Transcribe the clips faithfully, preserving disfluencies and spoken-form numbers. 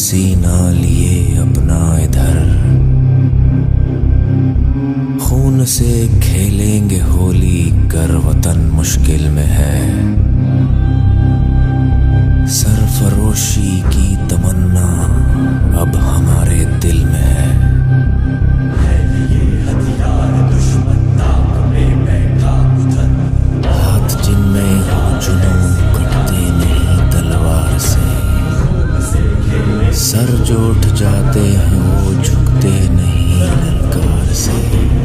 सीना लिए अपना इधर, खून से खेलेंगे होली कर वतन मुश्किल में है। सरफरोशी की तमन्ना अब हमारे दिल में है। हाथ जिनमें हो जुनून कटते नहीं तलवार से, सर जो उठ जाते हैं वो झुकते नहीं ललकार से।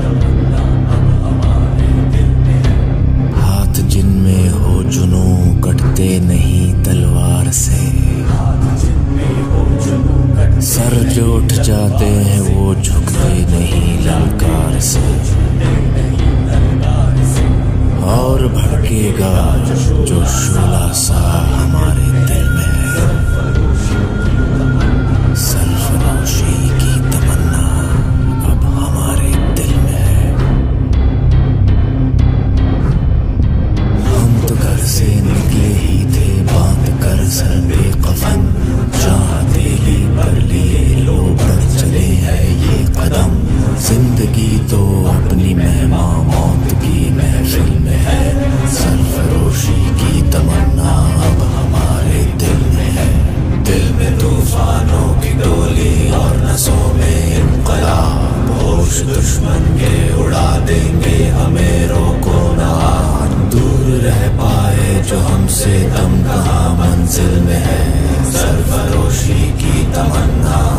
हाथ जिनमें हो जुनून कटते नहीं तलवार से, सर जो उठ जाते हैं वो झुकते नहीं ललकार से। और भड़केगा जो शोला सा हमारे दिल में है। सरफरोशी की तमन्ना अब हमारे दिल में है। हम तो घर से निकले ही थे बांध कर सर पे कफन, जहाँ दिली पर लिए लो बढ़ चले हैं ये कदम। जिंदगी तो अपनी मेहमा मौत की महफिल में है। सरफरोशी की तमन्ना अब हमारे दिल में है। दिल में तूफानों की डोली और नसों में इनकलाब, होश दुश्मन के उड़ा देंगे हमें रोको ना। दूर रह पाए जो हमसे दम कहाँ मंजिल में है। सरफरोशी की तमन्ना